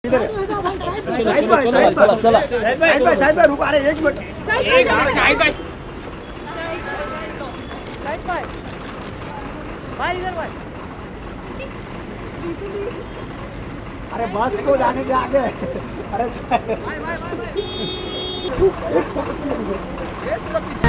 इधर side by रुक, अरे एक मिनट भाई इधर भाई। अरे बस को जाने दे आगे। अरे भाई